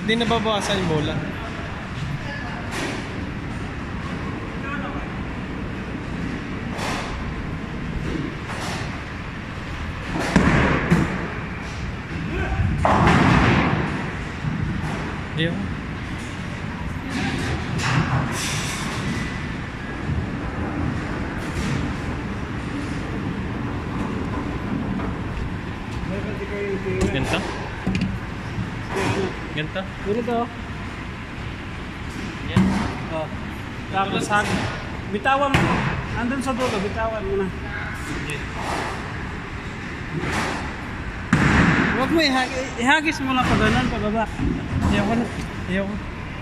Ba't di nababawasan yung bola? Diyo. Ganito? Ganito? Ganito. Yan. Oh. Tapos bitawan mo. Andun sa dulo, bitawan mo na. Huwag mo ihagis mo lang pa ganun, pababa. Ayoko na. Ayoko.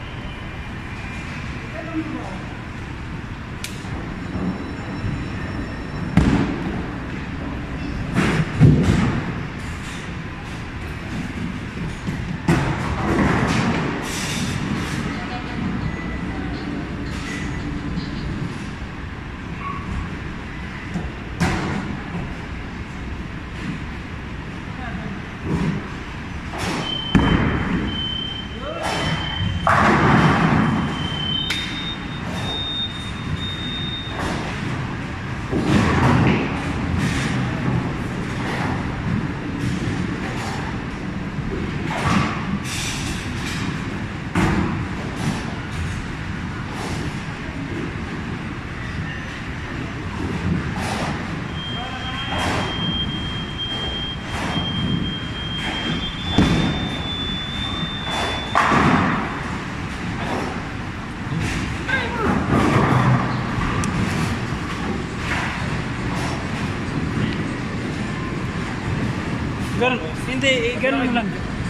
Ganun, hindi, ganun mo lang.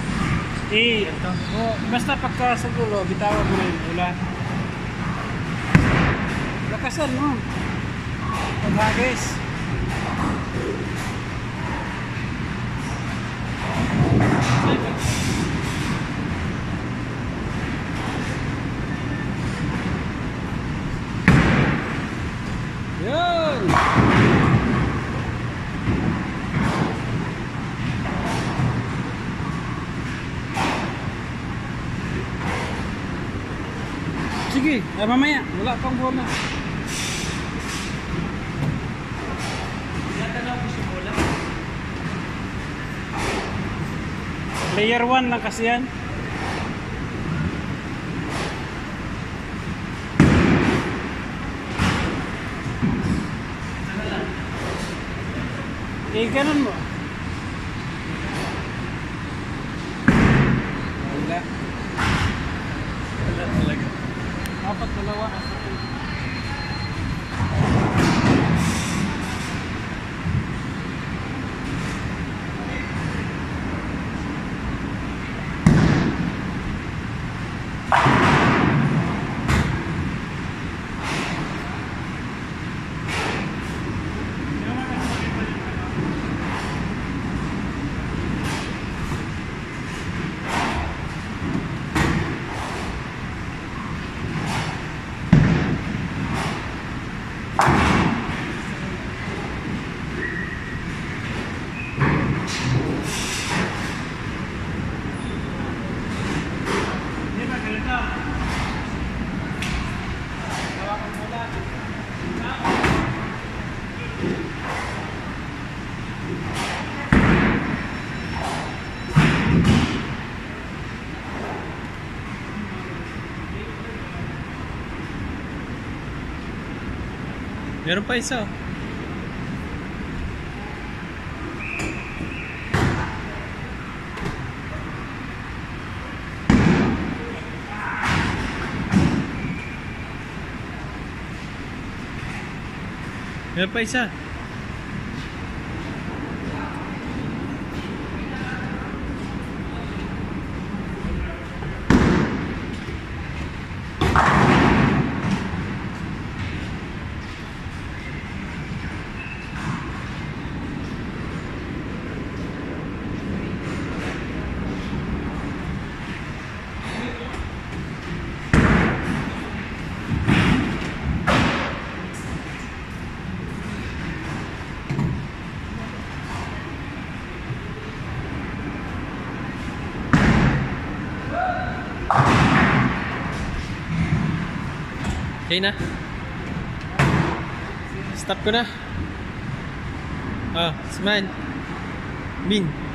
Basta pagka sa dulo, bitawan mo na yung bola. Lakasan mo. Paghagis. Yun! Sige, mamaya. Wala pang bola. Layer 1 lang kasi yan. Ganun mo. Wala. Wala talaga. Dapat dalawa. Meron pa isa. Meron pa isa. Okay na. Stop ko na. Oh, smile. Bin.